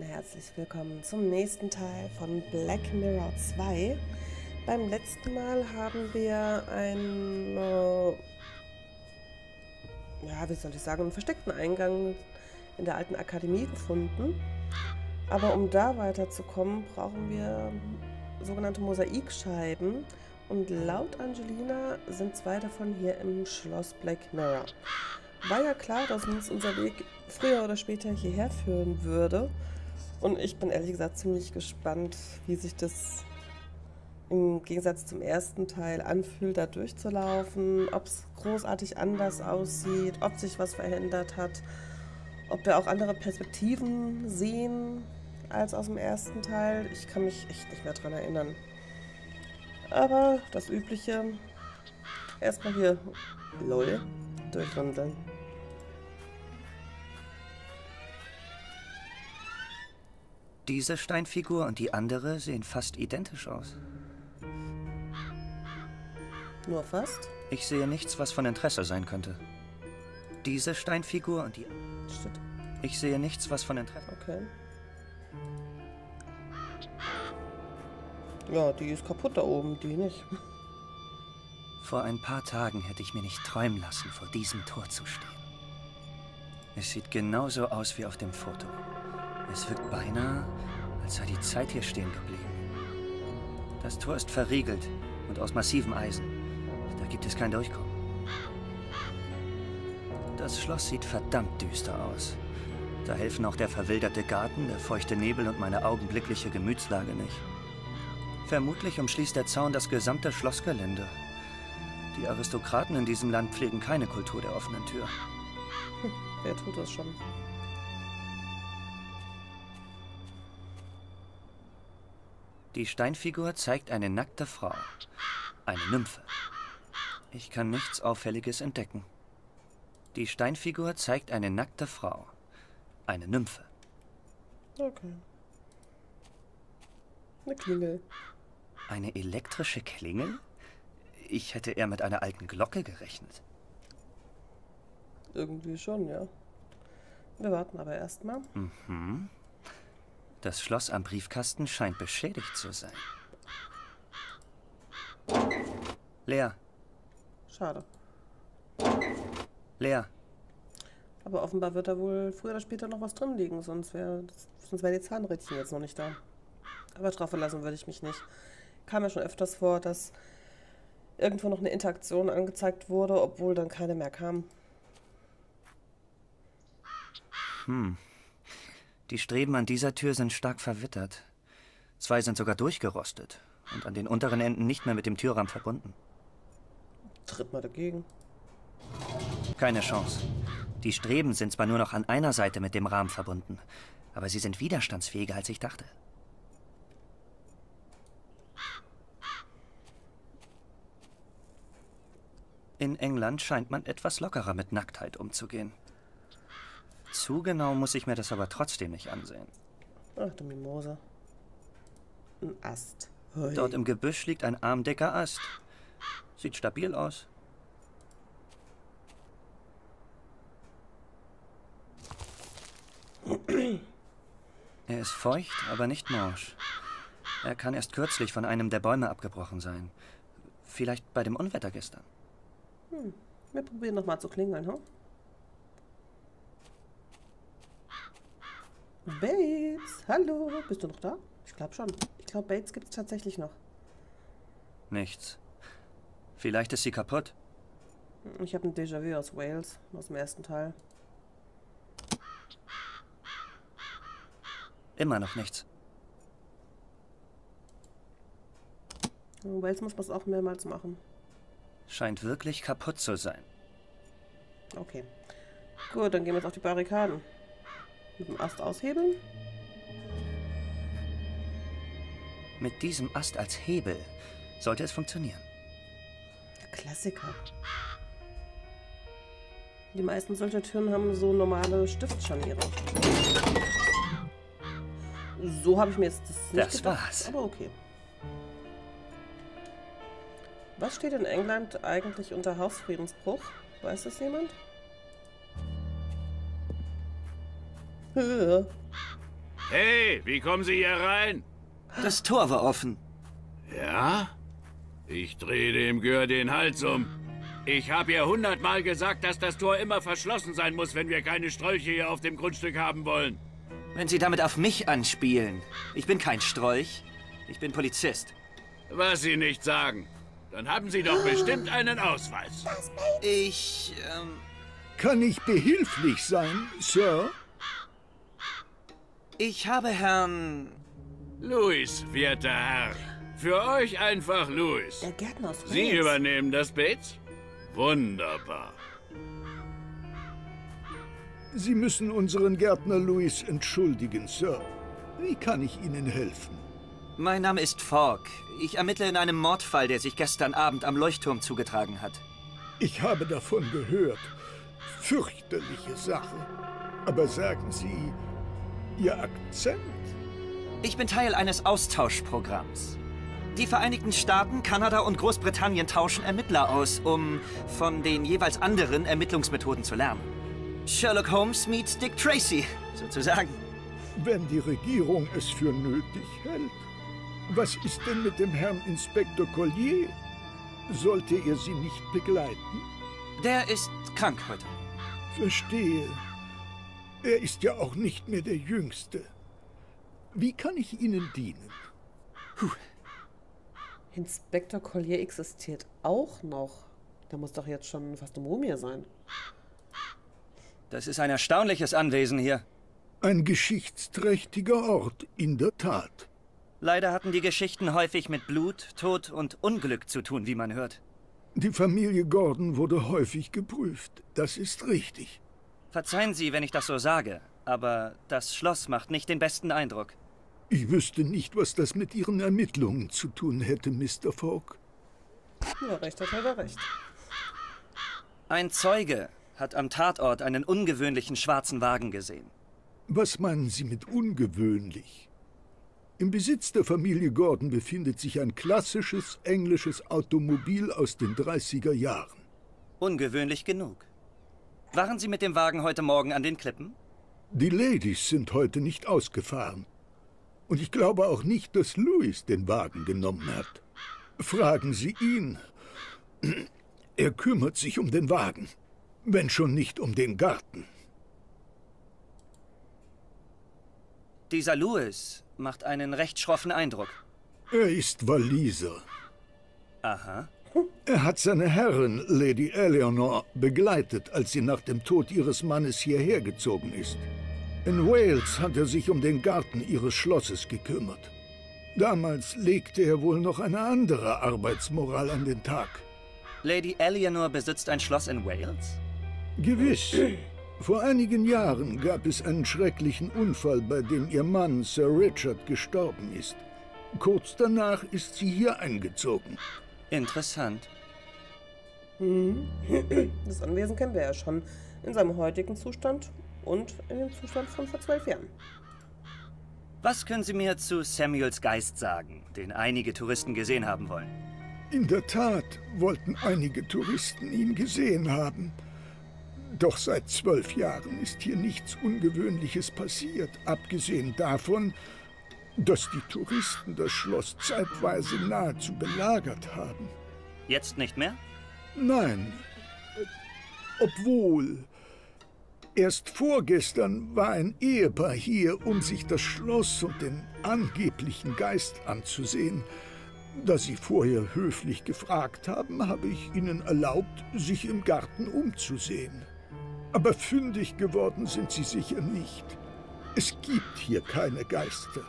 herzlich willkommen zum nächsten Teil von Black Mirror 2. Beim letzten Mal haben wir einen, einen versteckten Eingang in der alten Akademie gefunden. Aber um da weiterzukommen, brauchen wir sogenannte Mosaikscheiben. Und laut Angelina sind 2 davon hier im Schloss Black Mirror. War ja klar, dass uns unser Weg früher oder später hierher führen würde. Und ich bin ehrlich gesagt ziemlich gespannt, wie sich das im Gegensatz zum ersten Teil anfühlt, da durchzulaufen. Ob es großartig anders aussieht, ob sich was verändert hat, ob wir auch andere Perspektiven sehen als aus dem ersten Teil. Ich kann mich echt nicht mehr dran erinnern. Aber das Übliche, erstmal hier, lol, durchwandeln. Diese Steinfigur und die andere sehen fast identisch aus. Nur fast? Ich sehe nichts, was von Interesse sein könnte. Diese Steinfigur und die... Shit. Ich sehe nichts, was von Interesse... Okay. Ja, die ist kaputt da oben, die nicht. Vor ein paar Tagen hätte ich mir nicht träumen lassen, vor diesem Tor zu stehen. Es sieht genauso aus wie auf dem Foto. Es wirkt beinahe, als sei die Zeit hier stehen geblieben. Das Tor ist verriegelt und aus massivem Eisen. Da gibt es kein Durchkommen. Das Schloss sieht verdammt düster aus. Da helfen auch der verwilderte Garten, der feuchte Nebel und meine augenblickliche Gemütslage nicht. Vermutlich umschließt der Zaun das gesamte Schlossgelände. Die Aristokraten in diesem Land pflegen keine Kultur der offenen Tür. Wer tut das schon? Die Steinfigur zeigt eine nackte Frau. Eine Nymphe. Ich kann nichts Auffälliges entdecken. Die Steinfigur zeigt eine nackte Frau. Eine Nymphe. Okay. Eine Klingel. Eine elektrische Klingel? Ich hätte eher mit einer alten Glocke gerechnet. Irgendwie schon, ja. Wir warten aber erstmal. Mhm. Das Schloss am Briefkasten scheint beschädigt zu sein. Leer. Schade. Leer. Aber offenbar wird da wohl früher oder später noch was drin liegen, sonst wären die Zahnrädchen jetzt noch nicht da. Aber drauf verlassen würde ich mich nicht. Kam ja schon öfters vor, dass irgendwo noch eine Interaktion angezeigt wurde, obwohl dann keine mehr kam. Die Streben an dieser Tür sind stark verwittert. 2 sind sogar durchgerostet und an den unteren Enden nicht mehr mit dem Türrahmen verbunden. Tritt mal dagegen. Keine Chance. Die Streben sind zwar nur noch an einer Seite mit dem Rahmen verbunden, aber sie sind widerstandsfähiger, als ich dachte. In England scheint man etwas lockerer mit Nacktheit umzugehen. Zu genau muss ich mir das aber trotzdem nicht ansehen. Ach du Mimose. Ein Ast. Hoi. Dort im Gebüsch liegt ein armdicker Ast. Sieht stabil aus. Er ist feucht, aber nicht morsch. Er kann erst kürzlich von einem der Bäume abgebrochen sein. Vielleicht bei dem Unwetter gestern. Wir probieren noch mal zu klingeln, hm? Bates, hallo, bist du noch da? Ich glaube schon. Ich glaube, Bates gibt es tatsächlich noch. Nichts. Vielleicht ist sie kaputt. Ich habe ein Déjà-vu aus Wales, aus dem ersten Teil. Immer noch nichts. In Wales muss man es auch mehrmals machen. Scheint wirklich kaputt zu sein. Okay. Gut, dann gehen wir jetzt auf die Barrikaden. Mit dem Ast aushebeln. Mit diesem Ast als Hebel sollte es funktionieren. Klassiker. Die meisten solcher Türen haben so normale Stiftscharniere. So habe ich mir jetzt das nicht Das gedacht, war's. aber okay. Was steht in England eigentlich unter Hausfriedensbruch? Weiß das jemand? Hey, wie kommen Sie hier rein? Das Tor war offen. Ja? Ich drehe dem Gör den Hals um. Ich habe ihr 100-mal gesagt, dass das Tor immer verschlossen sein muss, wenn wir keine Strolche hier auf dem Grundstück haben wollen. Wenn Sie damit auf mich anspielen. Ich bin kein Strolch. Ich bin Polizist. Was Sie nicht sagen. Dann haben Sie doch bestimmt einen Ausweis. Kann ich behilflich sein, Sir? Ich habe Herrn... Louis, werter Herr. Für euch einfach Louis. Der Gärtner aus Sie Wales. übernehmen das Bates? Wunderbar. Sie müssen unseren Gärtner Louis entschuldigen, Sir. Wie kann ich Ihnen helfen? Mein Name ist Fogg. Ich ermittle in einem Mordfall, der sich gestern Abend am Leuchtturm zugetragen hat. Ich habe davon gehört. Fürchterliche Sache. Aber sagen Sie, Ihr Akzent? Ich bin Teil eines Austauschprogramms. Die Vereinigten Staaten, Kanada und Großbritannien tauschen Ermittler aus, um von den jeweils anderen Ermittlungsmethoden zu lernen. Sherlock Holmes meets Dick Tracy, sozusagen. Wenn die Regierung es für nötig hält. Was ist denn mit dem Herrn Inspektor Collier? Sollte er Sie nicht begleiten? Der ist krank heute. Verstehe. Er ist ja auch nicht mehr der Jüngste. Wie kann ich Ihnen dienen? Inspektor Collier existiert auch noch. Der muss doch jetzt schon fast eine Mumie sein. Das ist ein erstaunliches Anwesen hier. Ein geschichtsträchtiger Ort, in der Tat. Leider hatten die Geschichten häufig mit Blut, Tod und Unglück zu tun, wie man hört. Die Familie Gordon wurde häufig geprüft. Das ist richtig. Verzeihen Sie, wenn ich das so sage, aber das Schloss macht nicht den besten Eindruck. Ich wüsste nicht, was das mit Ihren Ermittlungen zu tun hätte, Mr. Fogg. Ja, recht hat er recht. Ein Zeuge hat am Tatort einen ungewöhnlichen schwarzen Wagen gesehen. Was meinen Sie mit ungewöhnlich? Im Besitz der Familie Gordon befindet sich ein klassisches englisches Automobil aus den 30er Jahren. Ungewöhnlich genug. Waren Sie mit dem Wagen heute Morgen an den Klippen? Die Ladies sind heute nicht ausgefahren. Und ich glaube auch nicht, dass Louis den Wagen genommen hat. Fragen Sie ihn. Er kümmert sich um den Wagen, wenn schon nicht um den Garten. Dieser Louis macht einen recht schroffen Eindruck. Er ist Waliser. Aha. Er hat seine Herrin, Lady Eleanor, begleitet, als sie nach dem Tod ihres Mannes hierher gezogen ist. In Wales hat er sich um den Garten ihres Schlosses gekümmert. Damals legte er wohl noch eine andere Arbeitsmoral an den Tag. Lady Eleanor besitzt ein Schloss in Wales? Gewiss. Vor einigen Jahren gab es einen schrecklichen Unfall, bei dem ihr Mann, Sir Richard, gestorben ist. Kurz danach ist sie hier eingezogen. Interessant. Das Anwesen kennen wir ja schon in seinem heutigen Zustand und in dem Zustand von vor 12 Jahren. Was können Sie mir zu Samuels Geist sagen, den einige Touristen gesehen haben wollen? In der Tat wollten einige Touristen ihn gesehen haben. Doch seit 12 Jahren ist hier nichts Ungewöhnliches passiert, abgesehen davon, dass die Touristen das Schloss zeitweise nahezu belagert haben. Jetzt nicht mehr? Nein, obwohl. Erst vorgestern war ein Ehepaar hier, um sich das Schloss und den angeblichen Geist anzusehen. Da sie vorher höflich gefragt haben, habe ich ihnen erlaubt, sich im Garten umzusehen. Aber fündig geworden sind sie sicher nicht. Es gibt hier keine Geister.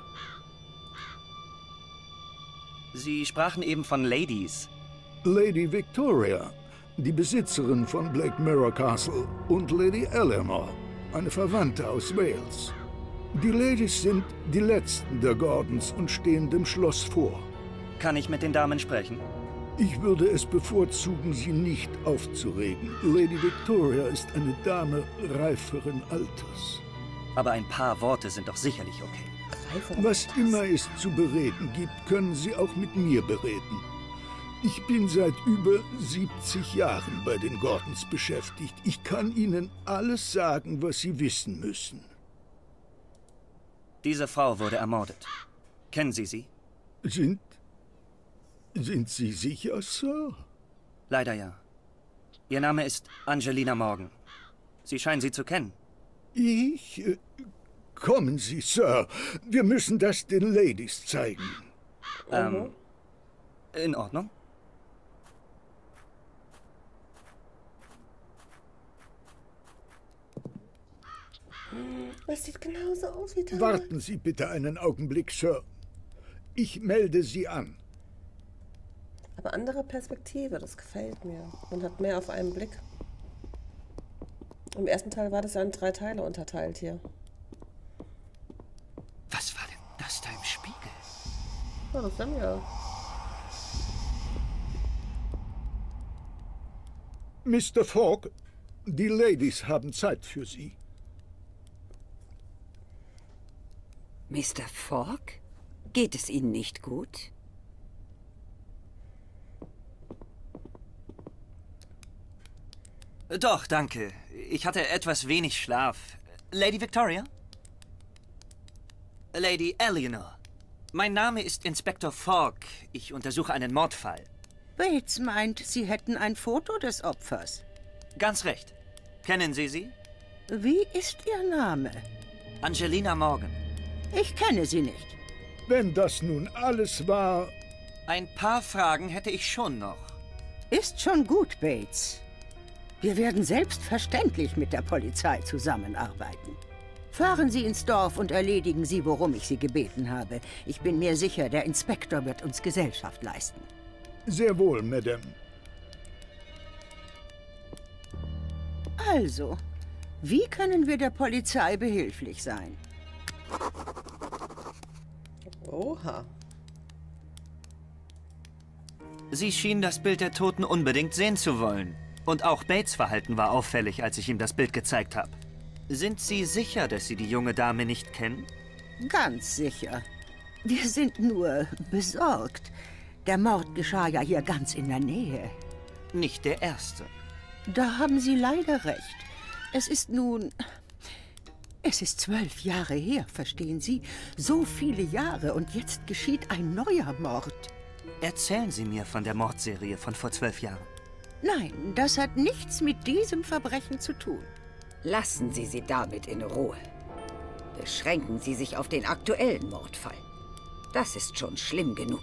Sie sprachen eben von Ladies. Lady Victoria, die Besitzerin von Blake Mirror Castle, und Lady Eleanor, eine Verwandte aus Wales. Die Ladies sind die letzten der Gordons und stehen dem Schloss vor. Kann ich mit den Damen sprechen? Ich würde es bevorzugen, sie nicht aufzuregen. Lady Victoria ist eine Dame reiferen Alters. Aber ein paar Worte sind doch sicherlich okay. Was immer es zu bereden gibt, können Sie auch mit mir bereden. Ich bin seit über 70 Jahren bei den Gordons beschäftigt. Ich kann Ihnen alles sagen, was Sie wissen müssen. Diese Frau wurde ermordet. Kennen Sie sie? Sind Sie sicher, Sir? Leider ja. Ihr Name ist Angelina Morgan. Sie scheinen sie zu kennen. Kommen Sie, Sir. Wir müssen das den Ladies zeigen. In Ordnung. Es sieht genauso aus wie damals. Warten Sie bitte einen Augenblick, Sir. Ich melde Sie an. Aber andere Perspektive, das gefällt mir. Man hat mehr auf einen Blick. Im ersten Teil war das ja in 3 Teile unterteilt hier. Was war denn das da im Spiegel? Ja, das sind ja. Mr. Fogg, die Ladies haben Zeit für Sie. Mr. Fogg? Geht es Ihnen nicht gut? Doch, danke. Ich hatte etwas wenig Schlaf. Lady Victoria? Lady Eleanor. Mein Name ist Inspektor Fogg. Ich untersuche einen Mordfall. Bates meint, Sie hätten ein Foto des Opfers. Ganz recht. Kennen Sie sie? Wie ist Ihr Name? Angelina Morgan. Ich kenne Sie nicht. Wenn das nun alles war... Ein paar Fragen hätte ich schon noch. Ist schon gut, Bates. Wir werden selbstverständlich mit der Polizei zusammenarbeiten. Fahren Sie ins Dorf und erledigen Sie, worum ich Sie gebeten habe. Ich bin mir sicher, der Inspektor wird uns Gesellschaft leisten. Sehr wohl, Madame. Also, wie können wir der Polizei behilflich sein? Oha. Sie schien das Bild der Toten unbedingt sehen zu wollen. Und auch Bates' Verhalten war auffällig, als ich ihm das Bild gezeigt habe. Sind Sie sicher, dass Sie die junge Dame nicht kennen? Ganz sicher. Wir sind nur besorgt. Der Mord geschah ja hier ganz in der Nähe. Nicht der erste. Da haben Sie leider recht. Es ist nun... Es ist 12 Jahre her, verstehen Sie? So viele Jahre und jetzt geschieht ein neuer Mord. Erzählen Sie mir von der Mordserie von vor 12 Jahren. Nein, das hat nichts mit diesem Verbrechen zu tun. Lassen Sie sie damit in Ruhe. Beschränken Sie sich auf den aktuellen Mordfall. Das ist schon schlimm genug.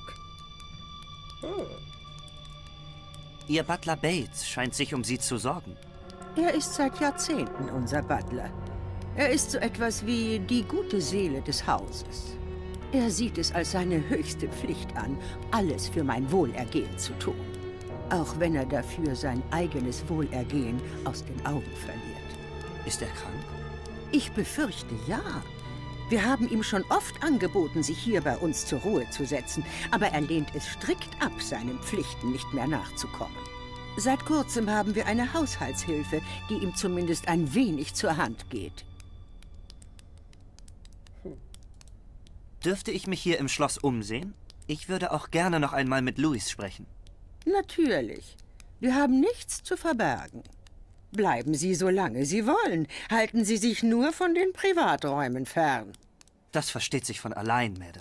Ihr Butler Bates scheint sich um Sie zu sorgen. Er ist seit Jahrzehnten unser Butler. Er ist so etwas wie die gute Seele des Hauses. Er sieht es als seine höchste Pflicht an, alles für mein Wohlergehen zu tun. Auch wenn er dafür sein eigenes Wohlergehen aus den Augen verliert. Ist er krank? Ich befürchte, ja. Wir haben ihm schon oft angeboten, sich hier bei uns zur Ruhe zu setzen, aber er lehnt es strikt ab, seinen Pflichten nicht mehr nachzukommen. Seit kurzem haben wir eine Haushaltshilfe, die ihm zumindest ein wenig zur Hand geht. Dürfte ich mich hier im Schloss umsehen? Ich würde auch gerne noch einmal mit Louis sprechen. Natürlich. Wir haben nichts zu verbergen. Bleiben Sie, solange Sie wollen. Halten Sie sich nur von den Privaträumen fern. Das versteht sich von allein, Madame.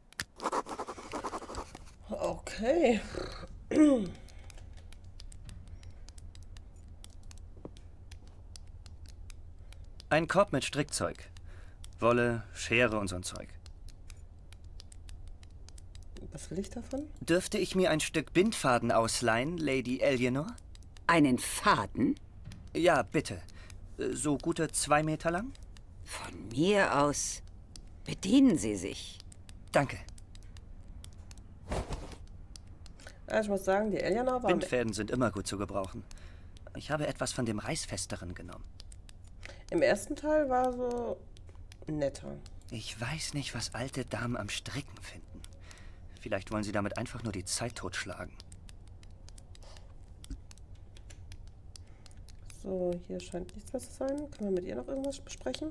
Okay. Ein Korb mit Strickzeug. Wolle, Schere und so ein Zeug. Was will ich davon? Dürfte ich mir ein Stück Bindfaden ausleihen, Lady Eleanor? Einen Faden? Ja, bitte. So gute 2 Meter lang? Von mir aus bedienen Sie sich. Danke. Also ich muss sagen, die Eleanor war... Bindfäden sind immer gut zu gebrauchen. Ich habe etwas von dem Reißfesteren genommen. Im ersten Teil war so netter. Ich weiß nicht, was alte Damen am Stricken finden. Vielleicht wollen sie damit einfach nur die Zeit totschlagen. So, hier scheint nichts mehr zu sein. Können wir mit ihr noch irgendwas besprechen?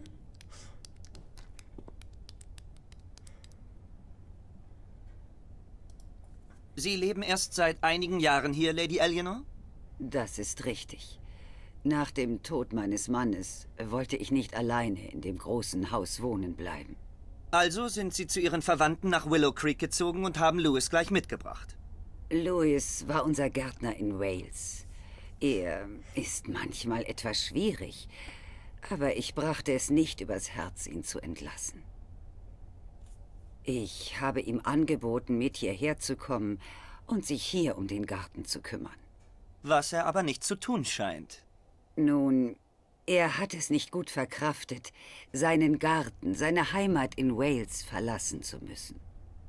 Sie leben erst seit einigen Jahren hier, Lady Eleanor? Das ist richtig. Nach dem Tod meines Mannes wollte ich nicht alleine in dem großen Haus wohnen bleiben. Also sind Sie zu Ihren Verwandten nach Willow Creek gezogen und haben Louis gleich mitgebracht. Louis war unser Gärtner in Wales. Er ist manchmal etwas schwierig, aber ich brachte es nicht übers Herz, ihn zu entlassen. Ich habe ihm angeboten, mit hierher zu kommen und sich hier um den Garten zu kümmern. Was er aber nicht zu tun scheint. Nun, er hat es nicht gut verkraftet, seinen Garten, seine Heimat in Wales verlassen zu müssen.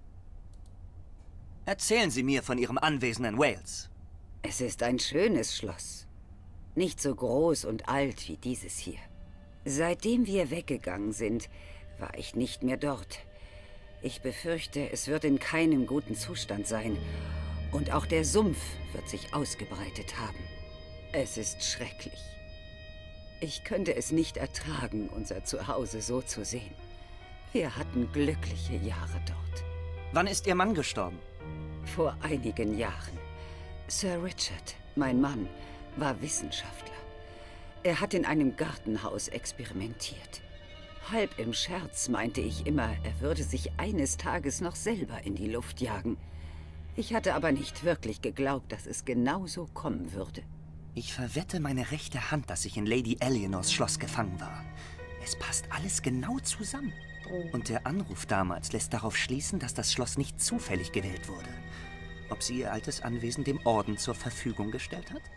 Erzählen Sie mir von Ihrem Anwesen in Wales. Es ist ein schönes Schloss. Nicht so groß und alt wie dieses hier. Seitdem wir weggegangen sind, war ich nicht mehr dort. Ich befürchte, es wird in keinem guten Zustand sein. Und auch der Sumpf wird sich ausgebreitet haben. Es ist schrecklich. Ich könnte es nicht ertragen, unser Zuhause so zu sehen. Wir hatten glückliche Jahre dort. Wann ist Ihr Mann gestorben? Vor einigen Jahren. Sir Richard, mein Mann, war Wissenschaftler. Er hat in einem Gartenhaus experimentiert. Halb im Scherz meinte ich immer, er würde sich eines Tages noch selber in die Luft jagen. Ich hatte aber nicht wirklich geglaubt, dass es genau so kommen würde. Ich verwette meine rechte Hand, dass ich in Lady Eleanors Schloss gefangen war. Es passt alles genau zusammen. Und der Anruf damals lässt darauf schließen, dass das Schloss nicht zufällig gewählt wurde. Ob sie ihr altes Anwesen dem Orden zur Verfügung gestellt hat?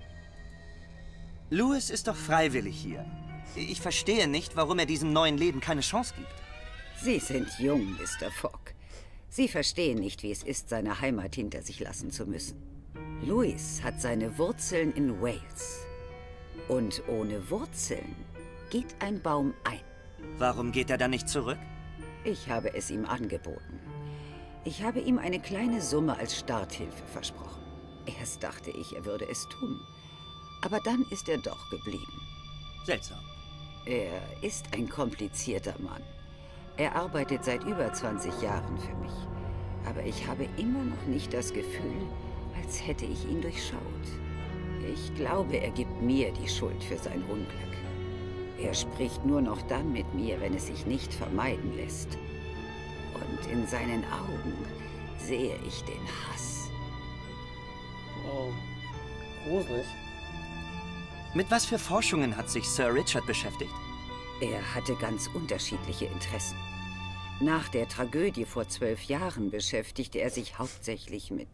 Louis ist doch freiwillig hier. Ich verstehe nicht, warum er diesem neuen Leben keine Chance gibt. Sie sind jung, Mr. Fogg. Sie verstehen nicht, wie es ist, seine Heimat hinter sich lassen zu müssen. Louis hat seine Wurzeln in Wales. Und ohne Wurzeln geht ein Baum ein. Warum geht er dann nicht zurück? Ich habe es ihm angeboten. Ich habe ihm eine kleine Summe als Starthilfe versprochen. Erst dachte ich, er würde es tun. Aber dann ist er doch geblieben. Seltsam. Er ist ein komplizierter Mann. Er arbeitet seit über 20 Jahren für mich. Aber ich habe immer noch nicht das Gefühl, als hätte ich ihn durchschaut. Ich glaube, er gibt mir die Schuld für sein Unglück. Er spricht nur noch dann mit mir, wenn es sich nicht vermeiden lässt. Und in seinen Augen sehe ich den Hass. Oh, gruselig. Mit was für Forschungen hat sich Sir Richard beschäftigt? Er hatte ganz unterschiedliche Interessen. Nach der Tragödie vor 12 Jahren beschäftigte er sich hauptsächlich mit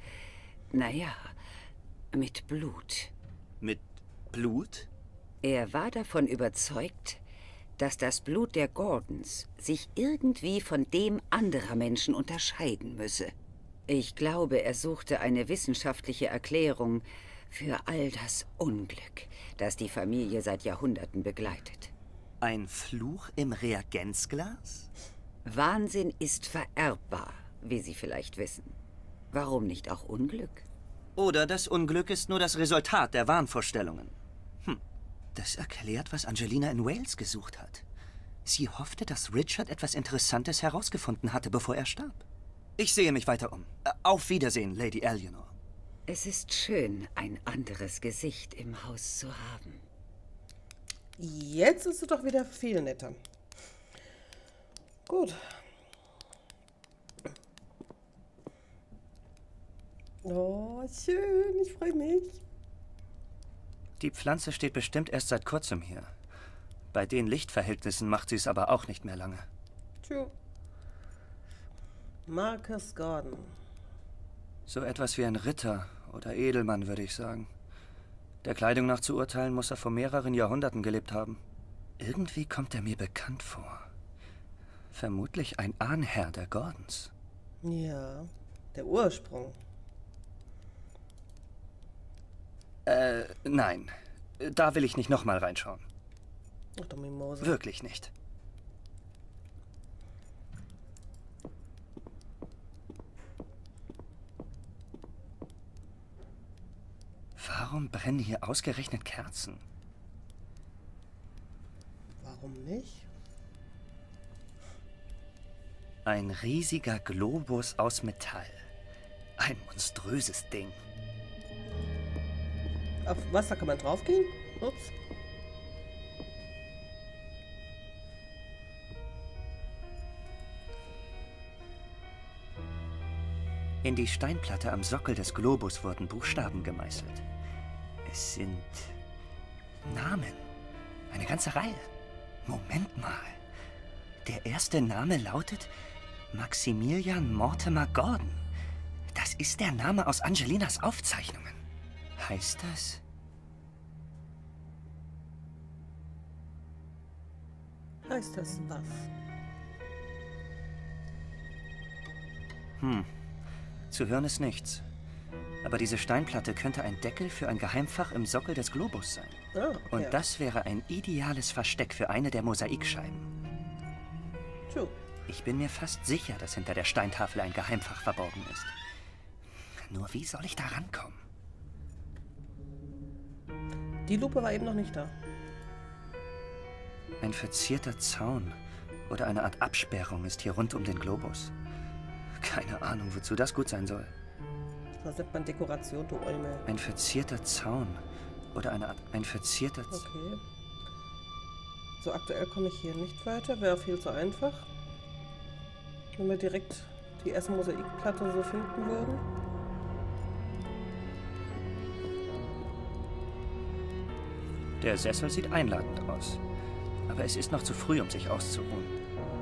Blut. Mit Blut? Er war davon überzeugt, dass das Blut der Gordons sich irgendwie von dem anderer Menschen unterscheiden müsse. Ich glaube, er suchte eine wissenschaftliche Erklärung für all das Unglück, das die Familie seit Jahrhunderten begleitet. Ein Fluch im Reagenzglas? Wahnsinn ist vererbbar, wie Sie vielleicht wissen. Warum nicht auch Unglück? Oder das Unglück ist nur das Resultat der Wahnvorstellungen. Das erklärt, was Angelina in Wales gesucht hat. Sie hoffte, dass Richard etwas Interessantes herausgefunden hatte, bevor er starb. Ich sehe mich weiter um. Auf Wiedersehen, Lady Eleanor. Es ist schön, ein anderes Gesicht im Haus zu haben. Jetzt ist es doch wieder viel netter. Gut. Oh, schön. Ich freue mich. Die Pflanze steht bestimmt erst seit kurzem hier. Bei den Lichtverhältnissen macht sie es aber auch nicht mehr lange. True. Marcus Gordon. So etwas wie ein Ritter oder Edelmann, würde ich sagen. Der Kleidung nach zu urteilen, muss er vor mehreren Jahrhunderten gelebt haben. Irgendwie kommt er mir bekannt vor. Vermutlich ein Ahnherr der Gordons. Ja, der Ursprung. Nein. Da will ich nicht nochmal reinschauen. Ach du Mimose. Wirklich nicht. Warum brennen hier ausgerechnet Kerzen? Warum nicht? Ein riesiger Globus aus Metall. Ein monströses Ding. Auf was, da kann man draufgehen? Ups. In die Steinplatte am Sockel des Globus wurden Buchstaben gemeißelt. Es sind Namen. Eine ganze Reihe. Moment mal. Der erste Name lautet Maximilian Mortimer Gordon. Das ist der Name aus Angelinas Aufzeichnungen. Heißt das? Heißt das was? Zu hören ist nichts. Aber diese Steinplatte könnte ein Deckel für ein Geheimfach im Sockel des Globus sein. Ah, okay. Und das wäre ein ideales Versteck für eine der Mosaikscheiben. True. Ich bin mir fast sicher, dass hinter der Steintafel ein Geheimfach verborgen ist. Nur wie soll ich da rankommen? Die Lupe war eben noch nicht da. Ein verzierter Zaun oder eine Art Absperrung ist hier rund um den Globus. Keine Ahnung, wozu das gut sein soll. Was nennt man Dekoration, du Eumel? Ein verzierter Zaun oder eine Art... Ein verzierter... Okay. So aktuell komme ich hier nicht weiter. Wäre viel zu einfach. Wenn wir direkt die erste Mosaikplatte so finden würden. Der Sessel sieht einladend aus. Aber es ist noch zu früh, um sich auszuruhen.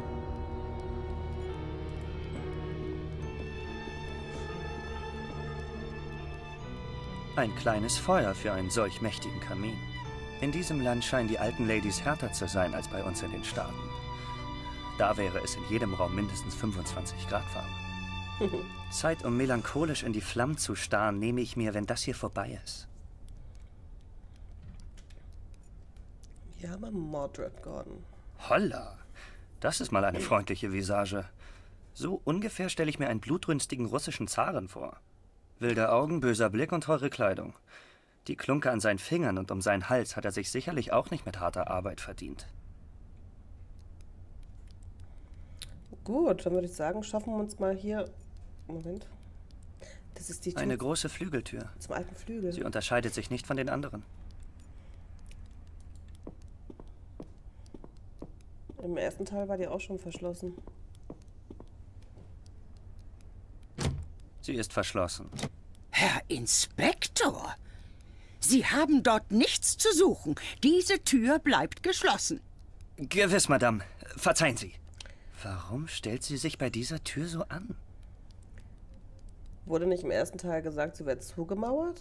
Ein kleines Feuer für einen solch mächtigen Kamin. In diesem Land scheinen die alten Ladies härter zu sein als bei uns in den Staaten. Da wäre es in jedem Raum mindestens 25 Grad warm. Zeit, um melancholisch in die Flammen zu starren, nehme ich mir, wenn das hier vorbei ist. Ja, aber Mordred Gordon. Holla! Das ist mal eine freundliche Visage. So ungefähr stelle ich mir einen blutrünstigen russischen Zaren vor. Wilde Augen, böser Blick und teure Kleidung. Die Klunke an seinen Fingern und um seinen Hals hat er sich sicherlich auch nicht mit harter Arbeit verdient. Gut, dann würde ich sagen, schaffen wir uns mal hier... Moment. Das ist die Tür Eine große Flügeltür. zum alten Flügel. Sie unterscheidet sich nicht von den anderen. Im ersten Teil war die auch schon verschlossen. Sie ist verschlossen. Herr Inspektor, Sie haben dort nichts zu suchen. Diese Tür bleibt geschlossen. Gewiss, Madame. Verzeihen Sie. Warum stellt sie sich bei dieser Tür so an? Wurde nicht im ersten Teil gesagt, sie wird zugemauert?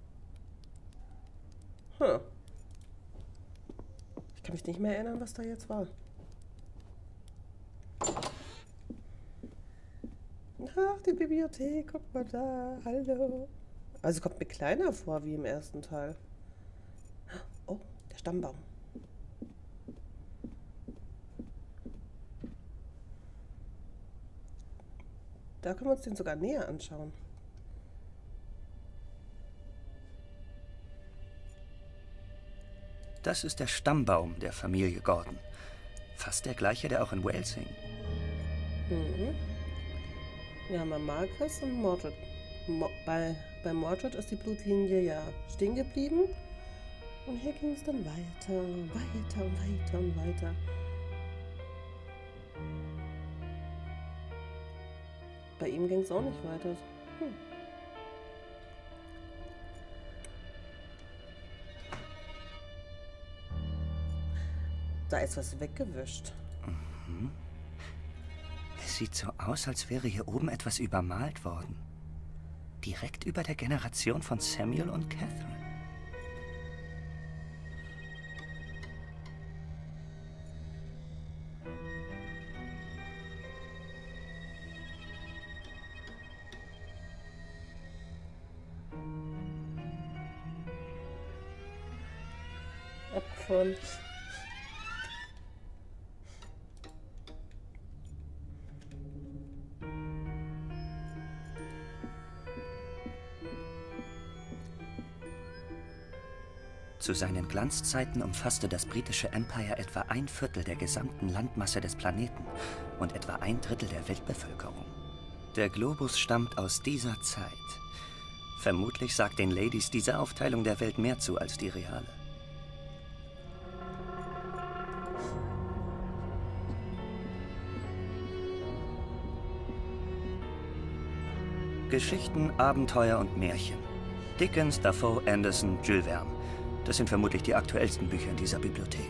Ich kann mich nicht mehr erinnern, was da jetzt war. Ach, die Bibliothek, guck mal da, hallo. Also kommt mir kleiner vor wie im ersten Teil. Oh, der Stammbaum. Da können wir uns den sogar näher anschauen. Das ist der Stammbaum der Familie Gordon. Fast der gleiche, der auch in Wales hing. Mhm. Wir haben Marcus und Mordred. Bei Mordred ist die Blutlinie ja stehen geblieben. Und hier ging es dann weiter, weiter und weiter und weiter. Bei ihm ging es auch nicht weiter. Da ist was weggewischt. Mhm. Es sieht so aus, als wäre hier oben etwas übermalt worden. Direkt über der Generation von Samuel und Catherine. Abgefahren. Zu seinen Glanzzeiten umfasste das britische Empire etwa 1/4 der gesamten Landmasse des Planeten und etwa 1/3 der Weltbevölkerung. Der Globus stammt aus dieser Zeit. Vermutlich sagt den Ladies diese Aufteilung der Welt mehr zu als die reale. Geschichten, Abenteuer und Märchen. Dickens, Defoe, Anderson, Jules Verne. Das sind vermutlich die aktuellsten Bücher in dieser Bibliothek.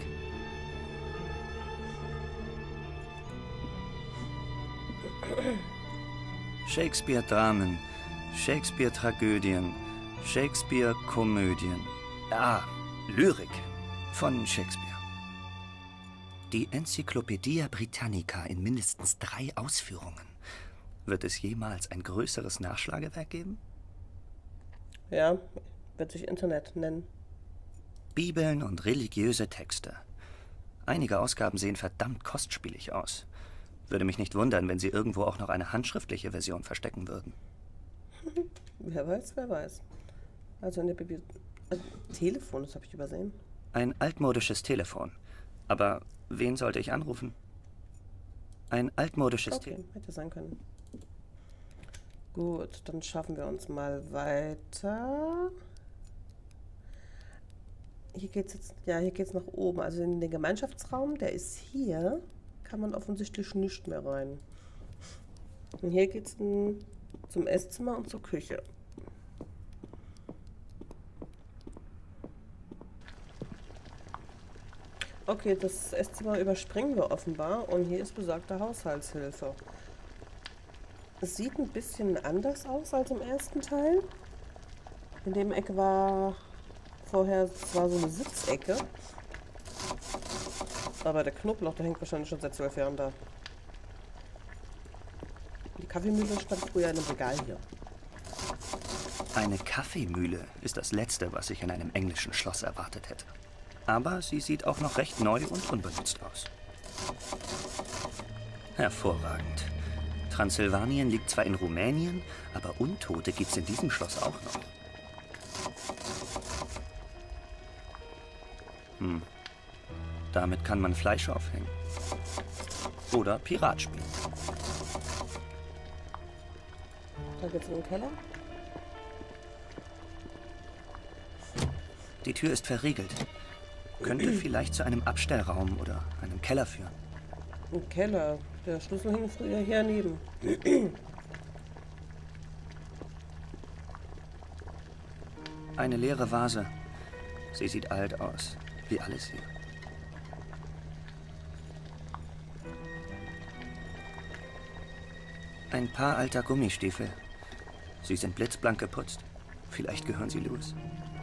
Shakespeare-Dramen, Shakespeare-Tragödien, Shakespeare-Komödien. Ah, Lyrik von Shakespeare. Die Enzyklopädie Britannica in mindestens 3 Ausführungen. Wird es jemals ein größeres Nachschlagewerk geben? Ja, wird sich Internet nennen. Bibeln und religiöse Texte. Einige Ausgaben sehen verdammt kostspielig aus. Würde mich nicht wundern, wenn sie irgendwo auch noch eine handschriftliche Version verstecken würden. Wer weiß, wer weiß. Also in der Bibliothek. Telefon, das habe ich übersehen. Ein altmodisches Telefon. Aber wen sollte ich anrufen? Ein altmodisches Telefon. Okay, hätte sein können. Gut, dann schaffen wir uns mal weiter. Hier geht's jetzt, ja, hier geht's nach oben. Also in den Gemeinschaftsraum, der ist hier, kann man offensichtlich nicht mehr rein. Und hier geht's zum Esszimmer und zur Küche. Okay, das Esszimmer überspringen wir offenbar und hier ist besagte Haushaltshilfe. Es sieht ein bisschen anders aus als im ersten Teil. In dem Eck war vorher zwar so eine Sitzecke, aber der Knoblauch, der hängt wahrscheinlich schon seit 12 Jahren da. Die Kaffeemühle stand früher in einem Regal hier. Eine Kaffeemühle ist das Letzte, was ich in einem englischen Schloss erwartet hätte. Aber sie sieht auch noch recht neu und unbenutzt aus. Hervorragend. Transsilvanien liegt zwar in Rumänien, aber Untote gibt's in diesem Schloss auch noch. Damit kann man Fleisch aufhängen. Oder Pirat spielen. Da geht's in den Keller. Die Tür ist verriegelt. Könnte vielleicht zu einem Abstellraum oder einem Keller führen. Ein Keller. Der Schlüssel hing früher hier neben. Eine leere Vase. Sie sieht alt aus, wie alles hier. Ein paar alter Gummistiefel. Sie sind blitzblank geputzt. Vielleicht gehören sie Louis.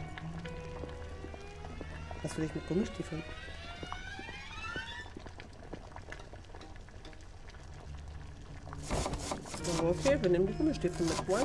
Was will ich mit Gummistiefeln? Okay, wir nehmen die Gummistiefel mit. One.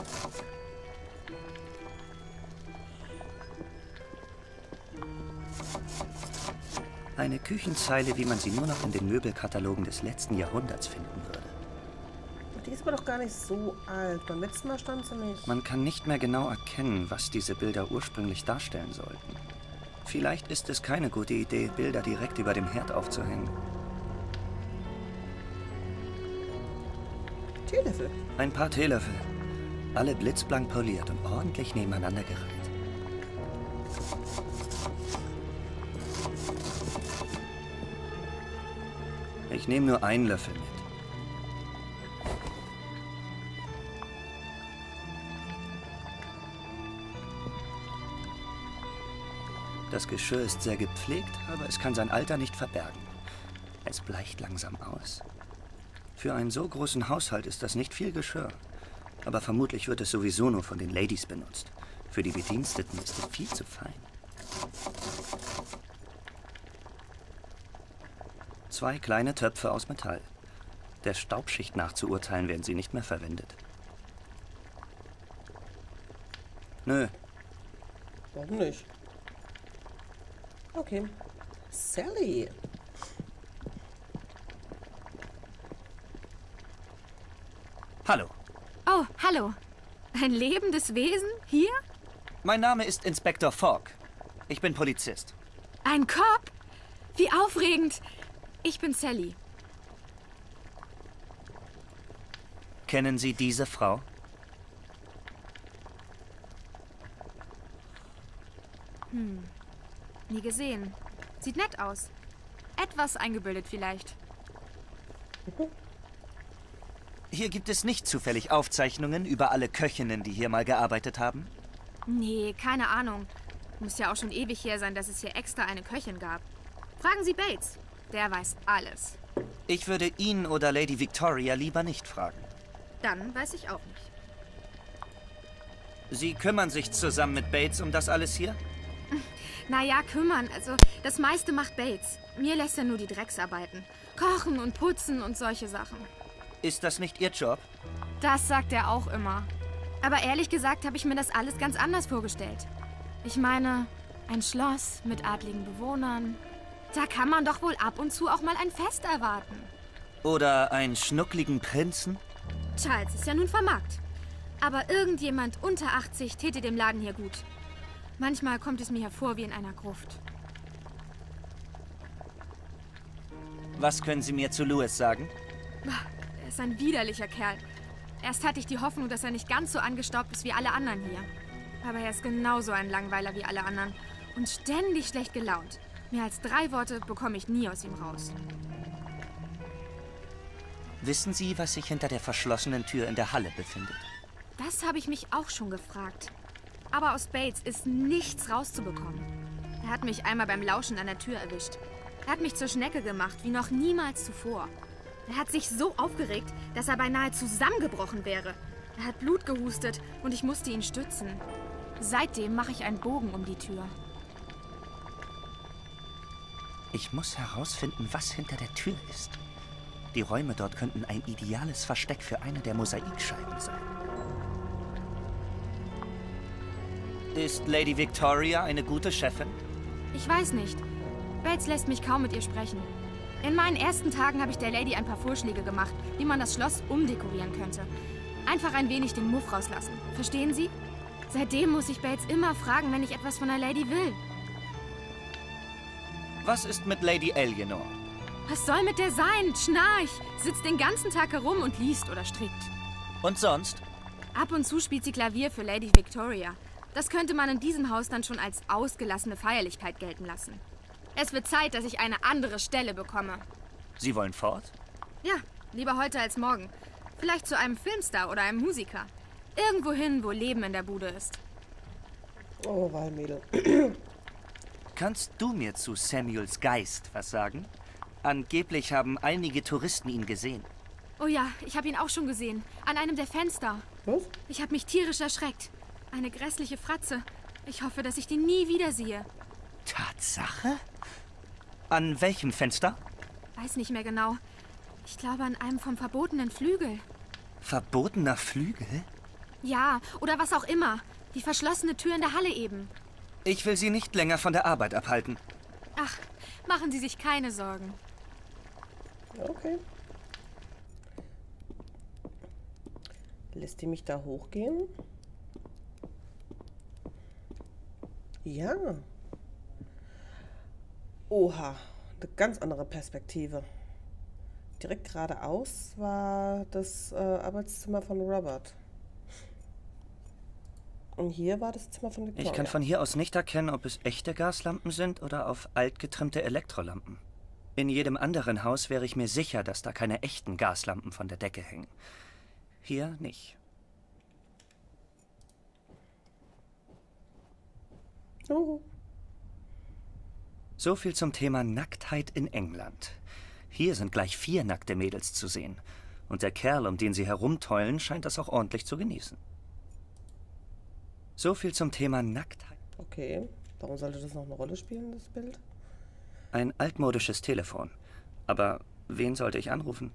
Eine Küchenzeile, wie man sie nur noch in den Möbelkatalogen des letzten Jahrhunderts finden würde. Die ist aber doch gar nicht so alt. Beim letzten Mal stand sie nicht. Man kann nicht mehr genau erkennen, was diese Bilder ursprünglich darstellen sollten. Vielleicht ist es keine gute Idee, Bilder direkt über dem Herd aufzuhängen. Teelöffel. Ein paar Teelöffel. Alle blitzblank poliert und ordentlich nebeneinander gereiht. Ich nehme nur einen Löffel mit. Das Geschirr ist sehr gepflegt, aber es kann sein Alter nicht verbergen. Es bleicht langsam aus. Für einen so großen Haushalt ist das nicht viel Geschirr. Aber vermutlich wird es sowieso nur von den Ladies benutzt. Für die Bediensteten ist es viel zu fein. 2 kleine Töpfe aus Metall. Der Staubschicht nach zu urteilen werden sie nicht mehr verwendet. Nö. Warum nicht? Okay. Sally. Hallo. Oh, hallo. Ein lebendes Wesen? Hier? Mein Name ist Inspektor Fogg. Ich bin Polizist. Ein Cop? Wie aufregend. Ich bin Sally. Kennen Sie diese Frau? Nie gesehen. Sieht nett aus. Etwas eingebildet vielleicht. Hier gibt es nicht zufällig Aufzeichnungen über alle Köchinnen, die hier mal gearbeitet haben? Nee, keine Ahnung. Muss ja auch schon ewig her sein, dass es hier extra eine Köchin gab. Fragen Sie Bates. Der weiß alles. Ich würde ihn oder Lady Victoria lieber nicht fragen. Dann weiß ich auch nicht. Sie kümmern sich zusammen mit Bates um das alles hier? Naja, kümmern. Also, das meiste macht Bates. Mir lässt er nur die Drecksarbeiten. Kochen und putzen und solche Sachen. Ist das nicht Ihr Job? Das sagt er auch immer. Aber ehrlich gesagt habe ich mir das alles ganz anders vorgestellt. Ich meine, ein Schloss mit adligen Bewohnern. Da kann man doch wohl ab und zu auch mal ein Fest erwarten. Oder einen schnuckligen Prinzen? Charles ist ja nun vermarkt. Aber irgendjemand unter 80 täte dem Laden hier gut. Manchmal kommt es mir hervor wie in einer Gruft. Was können Sie mir zu Louis sagen? Er ist ein widerlicher Kerl. Erst hatte ich die Hoffnung, dass er nicht ganz so angestaubt ist wie alle anderen hier. Aber er ist genauso ein Langweiler wie alle anderen. Und ständig schlecht gelaunt. Mehr als 3 Worte bekomme ich nie aus ihm raus. Wissen Sie, was sich hinter der verschlossenen Tür in der Halle befindet? Das habe ich mich auch schon gefragt. Aber aus Bates ist nichts rauszubekommen. Er hat mich einmal beim Lauschen an der Tür erwischt. Er hat mich zur Schnecke gemacht, wie noch niemals zuvor. Er hat sich so aufgeregt, dass er beinahe zusammengebrochen wäre. Er hat Blut gehustet und ich musste ihn stützen. Seitdem mache ich einen Bogen um die Tür. Ich muss herausfinden, was hinter der Tür ist. Die Räume dort könnten ein ideales Versteck für eine der Mosaikscheiben sein. Ist Lady Victoria eine gute Chefin? Ich weiß nicht. Bates lässt mich kaum mit ihr sprechen. In meinen ersten Tagen habe ich der Lady ein paar Vorschläge gemacht, wie man das Schloss umdekorieren könnte. Einfach ein wenig den Muff rauslassen. Verstehen Sie? Seitdem muss ich Bates immer fragen, wenn ich etwas von der Lady will. Was ist mit Lady Eleanor? Was soll mit der sein? Schnarch! Sitzt den ganzen Tag herum und liest oder strickt. Und sonst? Ab und zu spielt sie Klavier für Lady Victoria. Das könnte man in diesem Haus dann schon als ausgelassene Feierlichkeit gelten lassen. Es wird Zeit, dass ich eine andere Stelle bekomme. Sie wollen fort? Ja, lieber heute als morgen. Vielleicht zu einem Filmstar oder einem Musiker. Irgendwohin, wo Leben in der Bude ist. Oh, Wahlmädel. Kannst du mir zu Samuels Geist was sagen? Angeblich haben einige Touristen ihn gesehen. Oh ja, ich habe ihn auch schon gesehen. An einem der Fenster. Was? Ich habe mich tierisch erschreckt. Eine grässliche Fratze. Ich hoffe, dass ich die nie wiedersehe. Tatsache? An welchem Fenster? Weiß nicht mehr genau. Ich glaube an einem vom verbotenen Flügel. Verbotener Flügel? Ja, oder was auch immer. Die verschlossene Tür in der Halle eben. Ich will Sie nicht länger von der Arbeit abhalten. Ach, machen Sie sich keine Sorgen. Okay. Lässt die mich da hochgehen? Ja. Oha, eine ganz andere Perspektive. Direkt geradeaus war das Arbeitszimmer von Robert. Und hier war das Zimmer von Victoria. Ich kann von hier aus nicht erkennen, ob es echte Gaslampen sind oder auf alt getrimmte Elektrolampen. In jedem anderen Haus wäre ich mir sicher, dass da keine echten Gaslampen von der Decke hängen. Hier nicht. Oh. So viel zum Thema Nacktheit in England. Hier sind gleich 4 nackte Mädels zu sehen. Und der Kerl, um den sie herumtollen, scheint das auch ordentlich zu genießen. So viel zum Thema Nacktheit. Okay, warum sollte das noch eine Rolle spielen, das Bild? Ein altmodisches Telefon. Aber wen sollte ich anrufen?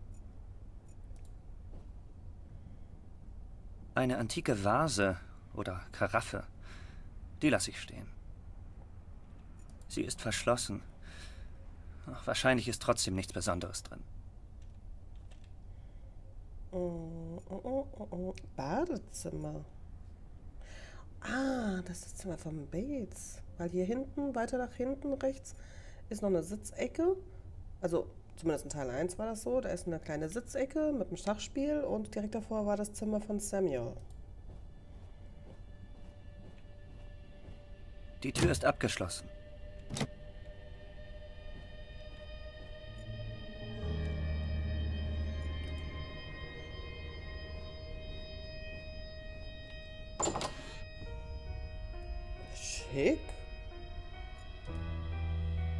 Eine antike Vase oder Karaffe. Die lasse ich stehen. Sie ist verschlossen. Ach, wahrscheinlich ist trotzdem nichts Besonderes drin. Badezimmer. Ah, das ist das Zimmer von Bates. Weil hier hinten, weiter nach hinten rechts, ist noch eine Sitzecke. Also zumindest in Teil 1 war das so. Da ist eine kleine Sitzecke mit einem Schachspiel und direkt davor war das Zimmer von Samuel. Die Tür ist abgeschlossen.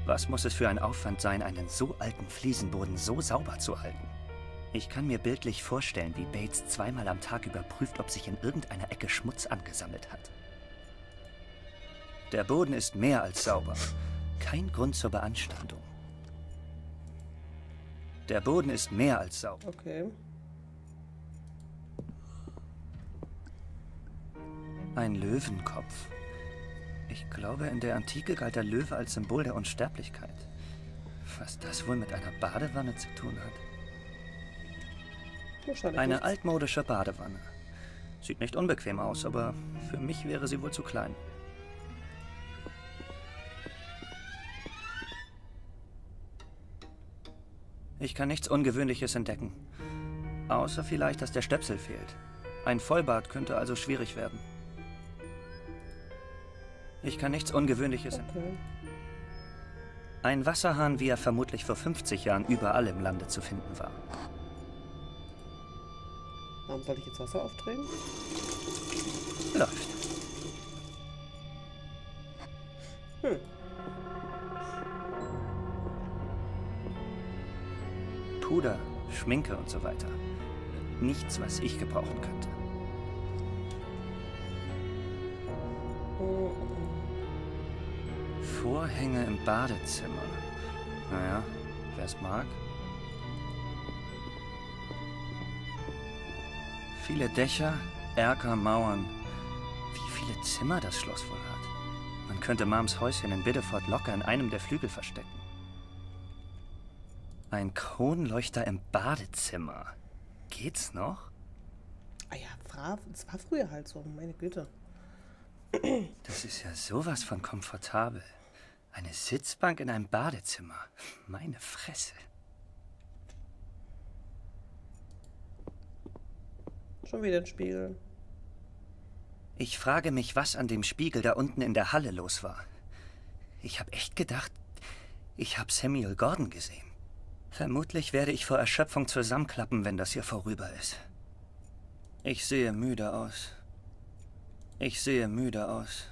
Was muss es für ein Aufwand sein, einen so alten Fliesenboden so sauber zu halten? Ich kann mir bildlich vorstellen, wie Bates zweimal am Tag überprüft, ob sich in irgendeiner Ecke Schmutz angesammelt hat. Der Boden ist mehr als sauber. Kein Grund zur Beanstandung. Der Boden ist mehr als sauber. Okay. Ein Löwenkopf. Ich glaube, in der Antike galt der Löwe als Symbol der Unsterblichkeit. Was das wohl mit einer Badewanne zu tun hat? Eine altmodische Badewanne. Sieht nicht unbequem aus, aber für mich wäre sie wohl zu klein. Ich kann nichts Ungewöhnliches entdecken. Außer vielleicht, dass der Stöpsel fehlt. Ein Vollbart könnte also schwierig werden. Ich kann nichts Ungewöhnliches entdecken. Ein Wasserhahn, wie er vermutlich vor 50 Jahren überall im Lande zu finden war. Warum soll ich jetzt Wasser aufdrehen? Läuft. Puder, Schminke und so weiter. Nichts, was ich gebrauchen könnte. Vorhänge im Badezimmer. Naja, wer es mag. Viele Dächer, Erker, Mauern. Wie viele Zimmer das Schloss wohl hat. Man könnte Mams Häuschen in Biddeford locker in einem der Flügel verstecken. Ein Kronleuchter im Badezimmer. Geht's noch? Ah ja, es war früher halt so, meine Güte. Das ist ja sowas von komfortabel. Eine Sitzbank in einem Badezimmer. Meine Fresse. Schon wieder ein Spiegel. Ich frage mich, was an dem Spiegel da unten in der Halle los war. Ich habe echt gedacht, ich habe Samuel Gordon gesehen. Vermutlich werde ich vor Erschöpfung zusammenklappen, wenn das hier vorüber ist. Ich sehe müde aus. Ich sehe müde aus.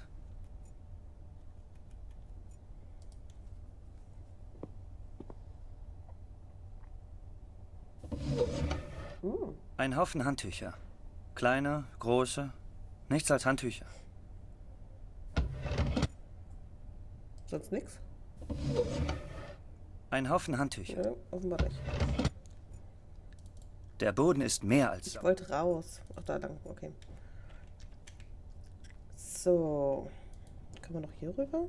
Ein Haufen Handtücher. Kleine, große, nichts als Handtücher. Sonst nichts? Ein Haufen Handtücher. Ja, offenbar nicht. Der Boden ist mehr als Ich sauber. wollte raus. Ach, da lang, okay. So. Können wir noch hier rüber?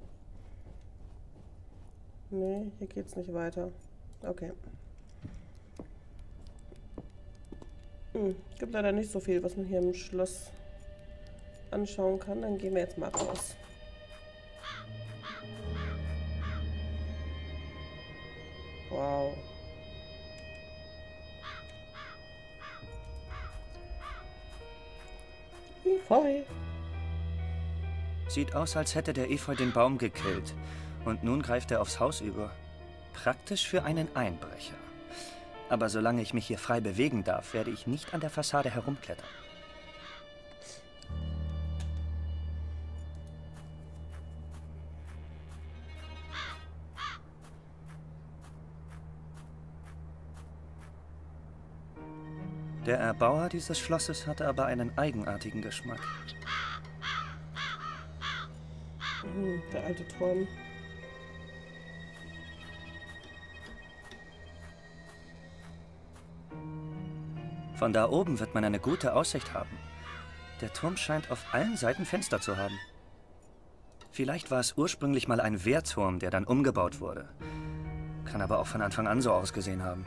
Nee, hier geht's nicht weiter. Okay. Gibt leider nicht so viel, was man hier im Schloss anschauen kann. Dann gehen wir jetzt mal raus. Wow. Efeu. Sieht aus, als hätte der Efeu den Baum gekillt. Und nun greift er aufs Haus über. Praktisch für einen Einbrecher. Aber solange ich mich hier frei bewegen darf, werde ich nicht an der Fassade herumklettern. Der Erbauer dieses Schlosses hatte aber einen eigenartigen Geschmack. Der alte Turm. Von da oben wird man eine gute Aussicht haben. Der Turm scheint auf allen Seiten Fenster zu haben. Vielleicht war es ursprünglich mal ein Wehrturm, der dann umgebaut wurde. Kann aber auch von Anfang an so ausgesehen haben.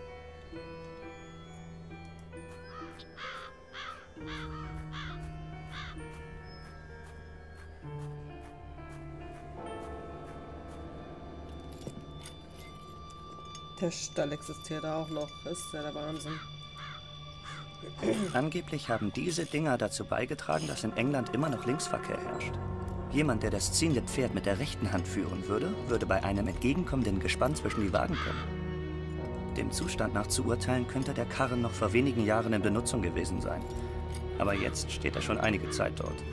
Der Stall existiert auch noch. Das ist ja der Wahnsinn. Angeblich haben diese Dinger dazu beigetragen, dass in England immer noch Linksverkehr herrscht. Jemand, der das ziehende Pferd mit der rechten Hand führen würde, würde bei einem entgegenkommenden Gespann zwischen die Wagen kommen. Dem Zustand nach zu urteilen, könnte der Karren noch vor wenigen Jahren in Benutzung gewesen sein. Aber jetzt steht er schon einige Zeit dort.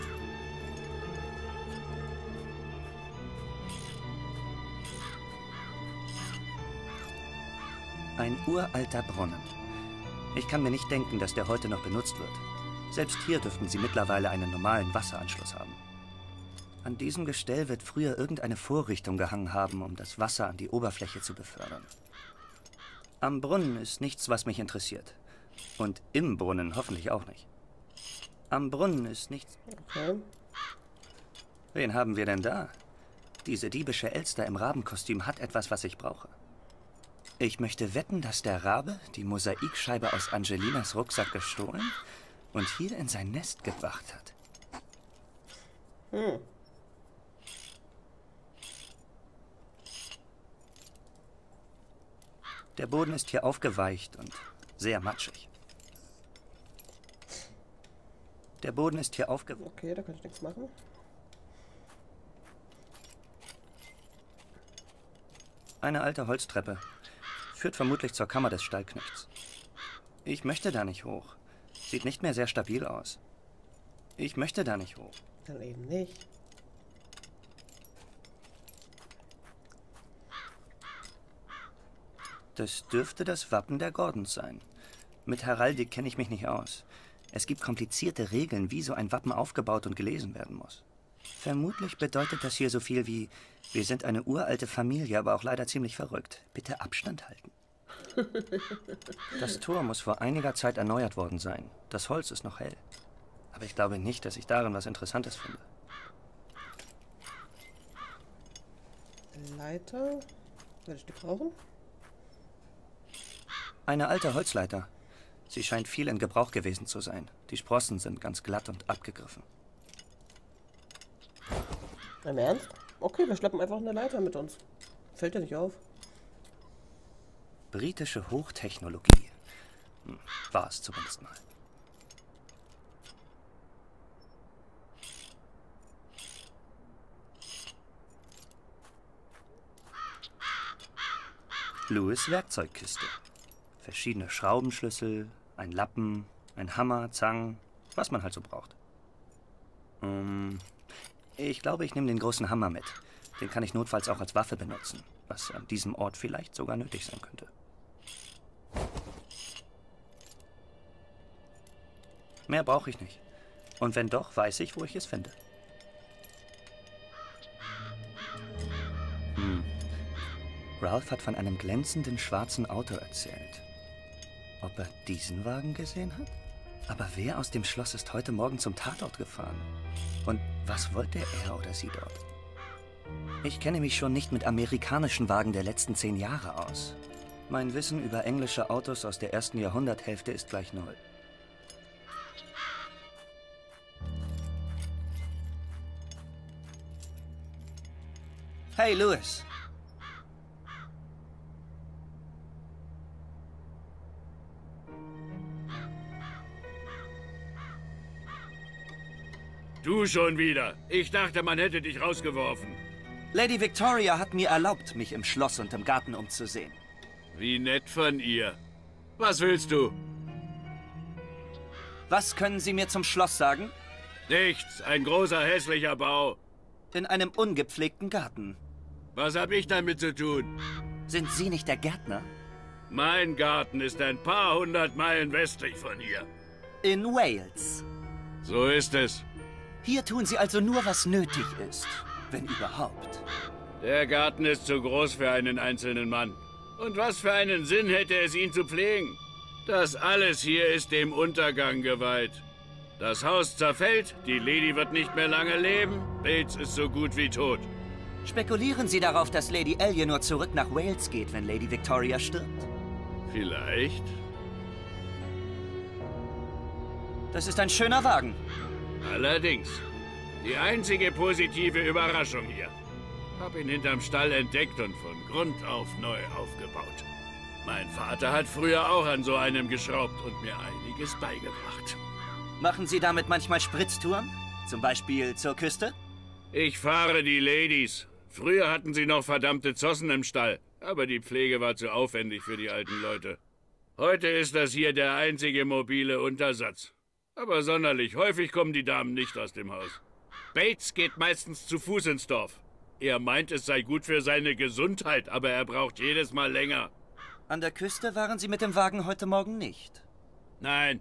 Ein uralter Brunnen. Ich kann mir nicht denken, dass der heute noch benutzt wird. Selbst hier dürften sie mittlerweile einen normalen Wasseranschluss haben. An diesem Gestell wird früher irgendeine Vorrichtung gehangen haben, um das Wasser an die Oberfläche zu befördern. Am Brunnen ist nichts, was mich interessiert. Und im Brunnen hoffentlich auch nicht. Am Brunnen ist nichts... Okay. Wen haben wir denn da? Diese diebische Elster im Rabenkostüm hat etwas, was ich brauche. Ich möchte wetten, dass der Rabe die Mosaikscheibe aus Angelinas Rucksack gestohlen und hier in sein Nest gebracht hat. Der Boden ist hier aufgeweicht und sehr matschig. Der Boden ist hier aufgeweicht. Okay, da kann ich nichts machen. Eine alte Holztreppe. Führt vermutlich zur Kammer des Stallknechts. Ich möchte da nicht hoch. Sieht nicht mehr sehr stabil aus. Ich möchte da nicht hoch. Dann eben nicht. Das dürfte das Wappen der Gordons sein. Mit Heraldik kenne ich mich nicht aus. Es gibt komplizierte Regeln, wie so ein Wappen aufgebaut und gelesen werden muss. Vermutlich bedeutet das hier so viel wie: Wir sind eine uralte Familie, aber auch leider ziemlich verrückt. Bitte Abstand halten. Das Tor muss vor einiger Zeit erneuert worden sein. Das Holz ist noch hell. Aber ich glaube nicht, dass ich darin was Interessantes finde. Leiter. Werde ich die brauchen? Eine alte Holzleiter. Sie scheint viel in Gebrauch gewesen zu sein. Die Sprossen sind ganz glatt und abgegriffen. Im Ernst? Okay, wir schleppen einfach eine Leiter mit uns. Fällt dir nicht auf. Britische Hochtechnologie. War es zumindest mal. Lewis' Werkzeugkiste. Verschiedene Schraubenschlüssel, ein Lappen, ein Hammer, Zangen, was man halt so braucht. Ich glaube, ich nehme den großen Hammer mit. Den kann ich notfalls auch als Waffe benutzen, was an diesem Ort vielleicht sogar nötig sein könnte. Mehr brauche ich nicht. Und wenn doch, weiß ich, wo ich es finde. Ralph hat von einem glänzenden schwarzen Auto erzählt. Ob er diesen Wagen gesehen hat? Aber wer aus dem Schloss ist heute Morgen zum Tatort gefahren? Und was wollte er oder sie dort? Ich kenne mich schon nicht mit amerikanischen Wagen der letzten 10 Jahre aus. Mein Wissen über englische Autos aus der ersten Jahrhunderthälfte ist gleich 0. Hey, Lewis. Du schon wieder. Ich dachte, man hätte dich rausgeworfen. Lady Victoria hat mir erlaubt, mich im Schloss und im Garten umzusehen. Wie nett von ihr. Was willst du? Was können Sie mir zum Schloss sagen? Nichts. Ein großer, hässlicher Bau. In einem ungepflegten Garten. Was hab ich damit zu tun? Sind Sie nicht der Gärtner? Mein Garten ist ein paar 100 Meilen westlich von hier. In Wales. So ist es. Hier tun Sie also nur, was nötig ist. Wenn überhaupt. Der Garten ist zu groß für einen einzelnen Mann. Und was für einen Sinn hätte es, ihn zu pflegen? Das alles hier ist dem Untergang geweiht. Das Haus zerfällt, die Lady wird nicht mehr lange leben, Bates ist so gut wie tot. Spekulieren Sie darauf, dass Lady Eleanor zurück nach Wales geht, wenn Lady Victoria stirbt? Vielleicht. Das ist ein schöner Wagen. Allerdings. Die einzige positive Überraschung hier. Hab ihn hinterm Stall entdeckt und von Grund auf neu aufgebaut. Mein Vater hat früher auch an so einem geschraubt und mir einiges beigebracht. Machen Sie damit manchmal Spritztouren? Zum Beispiel zur Küste? Ich fahre die Ladies. Früher hatten sie noch verdammte Zossen im Stall, aber die Pflege war zu aufwendig für die alten Leute. Heute ist das hier der einzige mobile Untersatz. Aber sonderlich häufig kommen die Damen nicht aus dem Haus. Bates geht meistens zu Fuß ins Dorf. Er meint, es sei gut für seine Gesundheit, aber er braucht jedes Mal länger. An der Küste waren Sie mit dem Wagen heute Morgen nicht. Nein.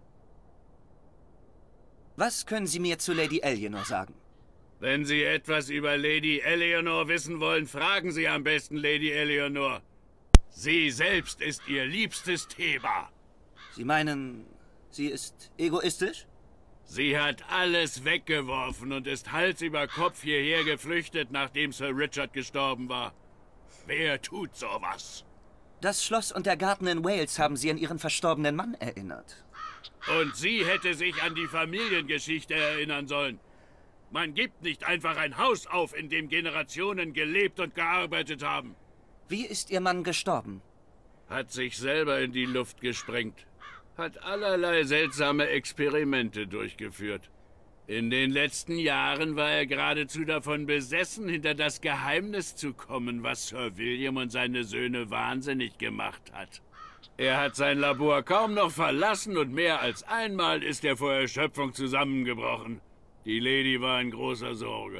Was können Sie mir zu Lady Eleanor sagen? Wenn Sie etwas über Lady Eleanor wissen wollen, fragen Sie am besten Lady Eleanor. Sie selbst ist ihr liebstes Thema. Sie meinen, sie ist egoistisch? Sie hat alles weggeworfen und ist Hals über Kopf hierher geflüchtet, nachdem Sir Richard gestorben war. Wer tut sowas? Das Schloss und der Garten in Wales haben sie an ihren verstorbenen Mann erinnert. Und sie hätte sich an die Familiengeschichte erinnern sollen. Man gibt nicht einfach ein Haus auf, in dem Generationen gelebt und gearbeitet haben. Wie ist Ihr Mann gestorben? Hat sich selber in die Luft gesprengt. Hat allerlei seltsame Experimente durchgeführt. In den letzten Jahren war er geradezu davon besessen, hinter das Geheimnis zu kommen, was Sir William und seine Söhne wahnsinnig gemacht hat. Er hat sein Labor kaum noch verlassen und mehr als einmal ist er vor Erschöpfung zusammengebrochen. Die Lady war in großer Sorge.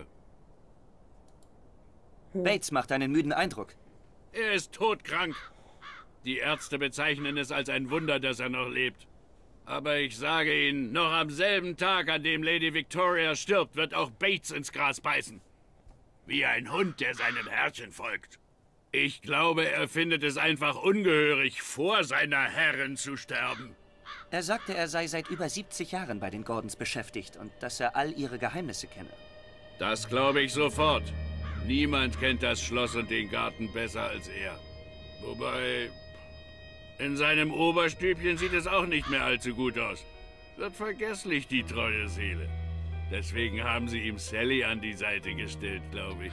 Bates macht einen müden Eindruck. Er ist todkrank. Die Ärzte bezeichnen es als ein Wunder, dass er noch lebt. Aber ich sage Ihnen, noch am selben Tag, an dem Lady Victoria stirbt, wird auch Bates ins Gras beißen. Wie ein Hund, der seinem Herrchen folgt. Ich glaube, er findet es einfach ungehörig, vor seiner Herrin zu sterben. Er sagte, er sei seit über 70 Jahren bei den Gordons beschäftigt und dass er all ihre Geheimnisse kenne. Das glaube ich sofort. Niemand kennt das Schloss und den Garten besser als er. Wobei, in seinem Oberstübchen sieht es auch nicht mehr allzu gut aus. Wird vergesslich, die treue Seele. Deswegen haben sie ihm Sally an die Seite gestellt, glaube ich.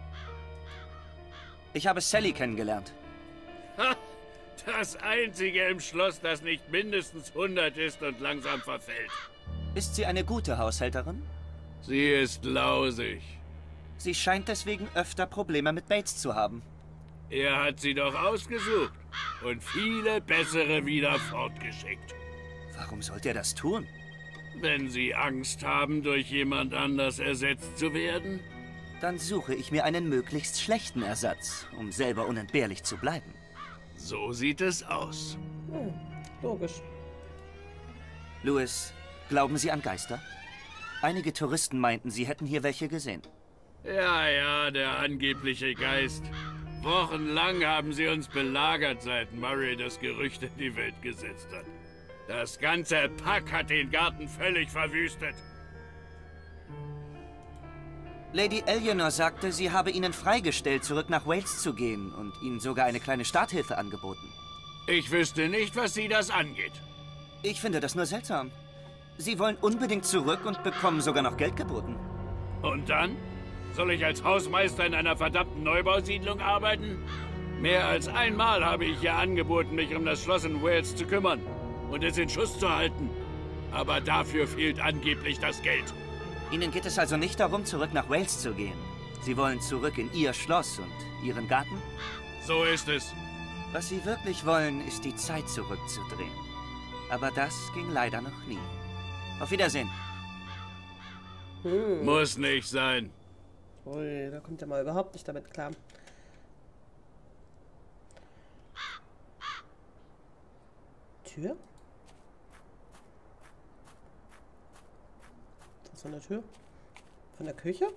Ich habe Sally kennengelernt. Ha! Das einzige im Schloss, das nicht mindestens 100 ist und langsam verfällt. Ist sie eine gute Haushälterin? Sie ist lausig. Sie scheint deswegen öfter Probleme mit Bates zu haben. Er hat sie doch ausgesucht und viele bessere wieder fortgeschickt. Warum sollte er das tun? Wenn Sie Angst haben, durch jemand anders ersetzt zu werden? Dann suche ich mir einen möglichst schlechten Ersatz, um selber unentbehrlich zu bleiben. So sieht es aus. Logisch. Louis, glauben Sie an Geister? Einige Touristen meinten, sie hätten hier welche gesehen. Ja, der angebliche Geist. Wochenlang haben sie uns belagert, seit Murray das Gerücht in die Welt gesetzt hat. Das ganze Pack hat den Garten völlig verwüstet. Lady Eleanor sagte, sie habe Ihnen freigestellt, zurück nach Wales zu gehen und Ihnen sogar eine kleine Starthilfe angeboten. Ich wüsste nicht, was Sie das angeht. Ich finde das nur seltsam. Sie wollen unbedingt zurück und bekommen sogar noch Geld geboten. Und dann? Soll ich als Hausmeister in einer verdammten Neubausiedlung arbeiten? Mehr als einmal habe ich ihr angeboten, mich um das Schloss in Wales zu kümmern und es in Schuss zu halten. Aber dafür fehlt angeblich das Geld. Ihnen geht es also nicht darum, zurück nach Wales zu gehen. Sie wollen zurück in Ihr Schloss und Ihren Garten? So ist es. Was Sie wirklich wollen, ist die Zeit zurückzudrehen. Aber das ging leider noch nie. Auf Wiedersehen. Muss nicht sein. Ui, da kommt er mal überhaupt nicht damit klar. Tür? Was ist von der Tür? Von der Küche?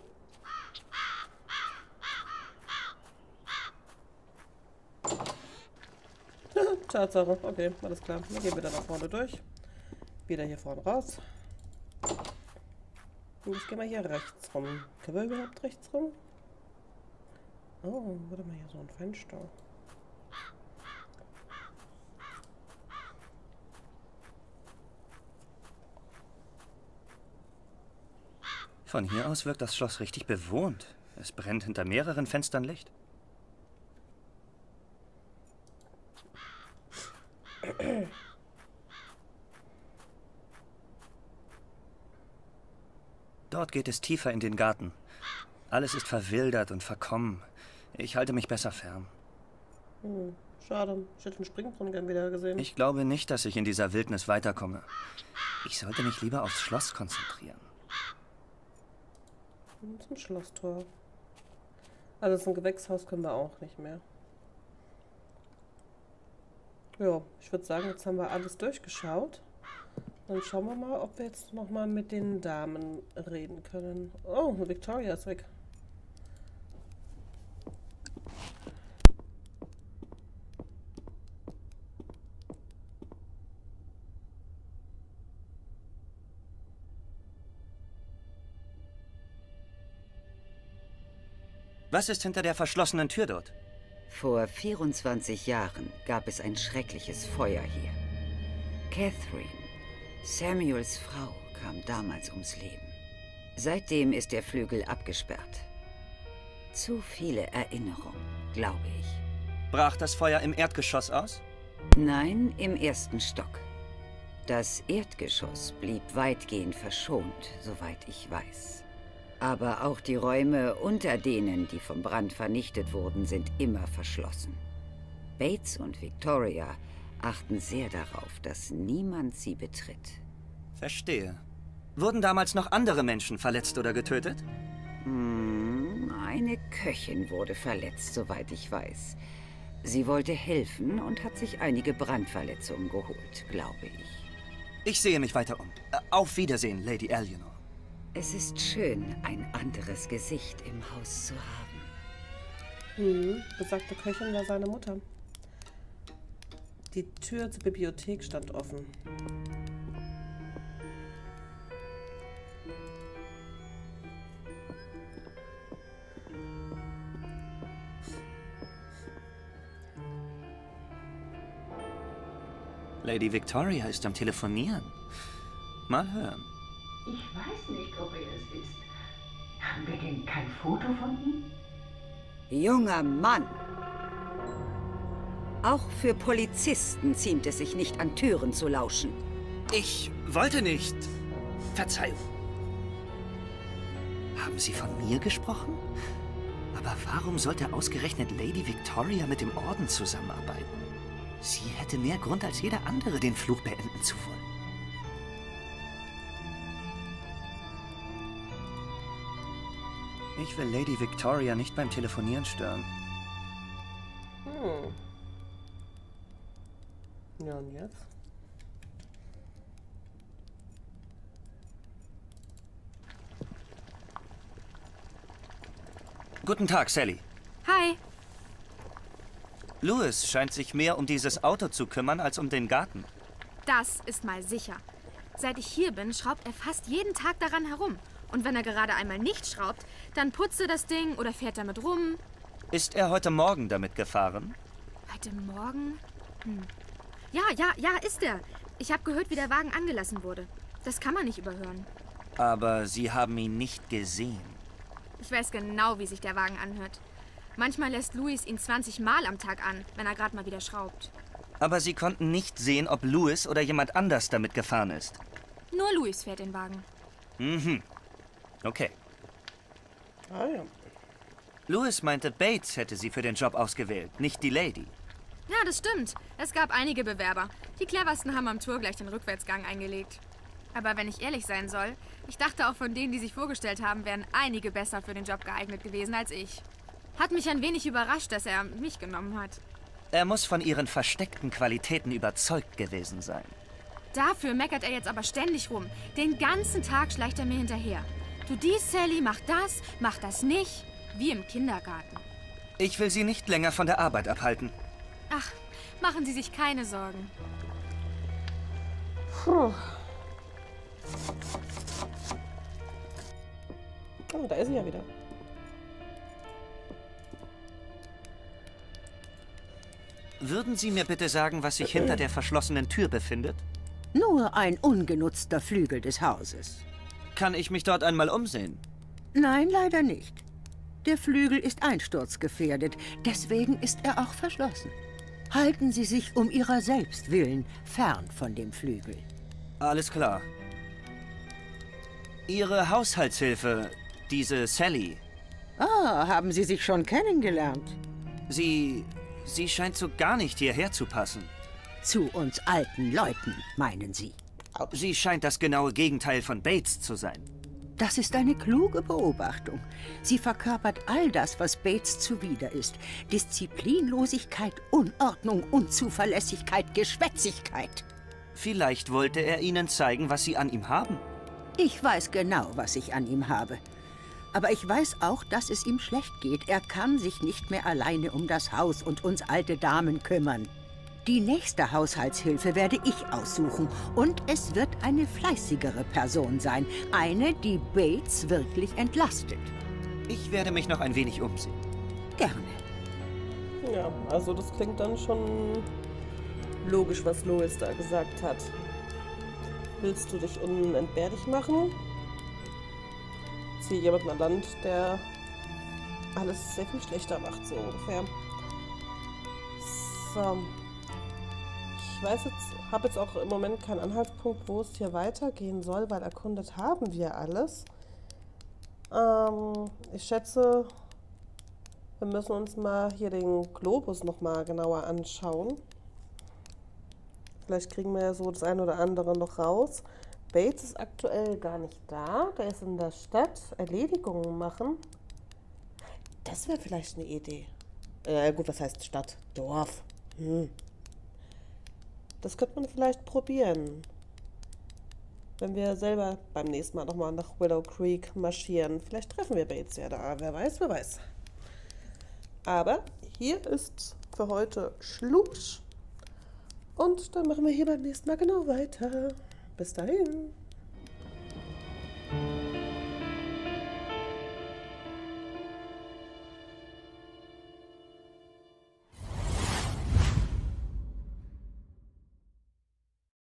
Tatsache. Okay, alles klar. Dann gehen wir da nach vorne durch. Wieder hier vorne raus. Und ich gehe mal hier rechts rum. Können wir überhaupt rechts rum? Oh, warte mal, hier so ein Fenster. Von hier aus wirkt das Schloss richtig bewohnt. Es brennt hinter mehreren Fenstern Licht. Dort geht es tiefer in den Garten. Alles ist verwildert und verkommen. Ich halte mich besser fern. Schade. Ich hätte den Springbrunnen gern wieder gesehen. Ich glaube nicht, dass ich in dieser Wildnis weiterkomme. Ich sollte mich lieber aufs Schloss konzentrieren. Das ist ein Schlosstor. Also das ist ein Gewächshaus können wir auch nicht mehr. Ja, ich würde sagen, jetzt haben wir alles durchgeschaut. Dann schauen wir mal, ob wir jetzt nochmal mit den Damen reden können. Oh, Victoria ist weg. Was ist hinter der verschlossenen Tür dort? Vor 24 Jahren gab es ein schreckliches Feuer hier. Catherine, Samuels Frau, kam damals ums Leben. Seitdem ist der Flügel abgesperrt. Zu viele Erinnerungen, glaube ich. Brach das Feuer im Erdgeschoss aus? Nein, im ersten Stock. Das Erdgeschoss blieb weitgehend verschont, soweit ich weiß. Aber auch die Räume unter denen, die vom Brand vernichtet wurden, sind immer verschlossen. Bates und Victoria achten sehr darauf, dass niemand sie betritt. Verstehe. Wurden damals noch andere Menschen verletzt oder getötet? Eine Köchin wurde verletzt, soweit ich weiß. Sie wollte helfen und hat sich einige Brandverletzungen geholt, glaube ich. Ich sehe mich weiter um. Auf Wiedersehen, Lady Eleanor. Es ist schön, ein anderes Gesicht im Haus zu haben. Besagte Köchin war seine Mutter. Die Tür zur Bibliothek stand offen. Lady Victoria ist am Telefonieren. Mal hören. Ich weiß nicht, ob er es ist. Haben wir denn kein Foto von ihm? Junger Mann! Auch für Polizisten ziemt es sich nicht, an Türen zu lauschen. Ich wollte nicht. Verzeihung. Haben Sie von mir gesprochen? Aber warum sollte ausgerechnet Lady Victoria mit dem Orden zusammenarbeiten? Sie hätte mehr Grund als jeder andere, den Fluch beenden zu wollen. Ich will Lady Victoria nicht beim Telefonieren stören. Ja, und jetzt? Guten Tag, Sally. Hi. Louis scheint sich mehr um dieses Auto zu kümmern als um den Garten. Das ist mal sicher. Seit ich hier bin, schraubt er fast jeden Tag daran herum. Und wenn er gerade einmal nicht schraubt, dann putzt er das Ding oder fährt damit rum. Ist er heute Morgen damit gefahren? Heute Morgen? Ja, ist er. Ich habe gehört, wie der Wagen angelassen wurde. Das kann man nicht überhören. Aber Sie haben ihn nicht gesehen. Ich weiß genau, wie sich der Wagen anhört. Manchmal lässt Louis ihn 20 Mal am Tag an, wenn er gerade mal wieder schraubt. Aber Sie konnten nicht sehen, ob Louis oder jemand anders damit gefahren ist. Nur Louis fährt den Wagen. Okay. Ah ja. Louis meinte, Bates hätte sie für den Job ausgewählt, nicht die Lady. Ja, das stimmt. Es gab einige Bewerber. Die cleversten haben am Tour gleich den Rückwärtsgang eingelegt. Aber wenn ich ehrlich sein soll, ich dachte auch von denen, die sich vorgestellt haben, wären einige besser für den Job geeignet gewesen als ich. Hat mich ein wenig überrascht, dass er mich genommen hat. Er muss von ihren versteckten Qualitäten überzeugt gewesen sein. Dafür meckert er jetzt aber ständig rum. Den ganzen Tag schleicht er mir hinterher. Du dies, Sally, mach das nicht. Wie im Kindergarten. Ich will Sie nicht länger von der Arbeit abhalten. Ach, machen Sie sich keine Sorgen. Puh. Oh, da ist sie ja wieder. Würden Sie mir bitte sagen, was sich hinter der verschlossenen Tür befindet? Nur ein ungenutzter Flügel des Hauses. Kann ich mich dort einmal umsehen? Nein, leider nicht. Der Flügel ist einsturzgefährdet, deswegen ist er auch verschlossen. Halten Sie sich um Ihrer selbst willen fern von dem Flügel. Alles klar. Ihre Haushaltshilfe, diese Sally. Ah, haben Sie sich schon kennengelernt? Sie scheint so gar nicht hierher zu passen. Zu uns alten Leuten, meinen Sie? Sie scheint das genaue Gegenteil von Bates zu sein. Das ist eine kluge Beobachtung. Sie verkörpert all das, was Bates zuwider ist. Disziplinlosigkeit, Unordnung, Unzuverlässigkeit, Geschwätzigkeit. Vielleicht wollte er Ihnen zeigen, was Sie an ihm haben. Ich weiß genau, was ich an ihm habe. Aber ich weiß auch, dass es ihm schlecht geht. Er kann sich nicht mehr alleine um das Haus und uns alte Damen kümmern. Die nächste Haushaltshilfe werde ich aussuchen. Und es wird eine fleißigere Person sein. Eine, die Bates wirklich entlastet. Ich werde mich noch ein wenig umsehen. Gerne. Ja, also das klingt dann schon logisch, was Lois da gesagt hat. Willst du dich unentbehrlich machen? Zieh jemanden an Land, der alles sehr viel schlechter macht, so ungefähr. So. Ich weiß jetzt, habe jetzt auch im Moment keinen Anhaltspunkt, wo es hier weitergehen soll, weil erkundet haben wir alles. Ich schätze, wir müssen uns mal hier den Globus nochmal genauer anschauen. Vielleicht kriegen wir ja so das eine oder andere noch raus. Bates ist aktuell gar nicht da. Der ist in der Stadt. Erledigungen machen. Das wäre vielleicht eine Idee. Gut, was heißt Stadt? Dorf. Das könnte man vielleicht probieren. Wenn wir selber beim nächsten Mal nochmal nach Willow Creek marschieren. Vielleicht treffen wir Bates ja da. Wer weiß, wer weiß. Aber hier ist für heute Schluss. Und dann machen wir hier beim nächsten Mal genau weiter. Bis dahin.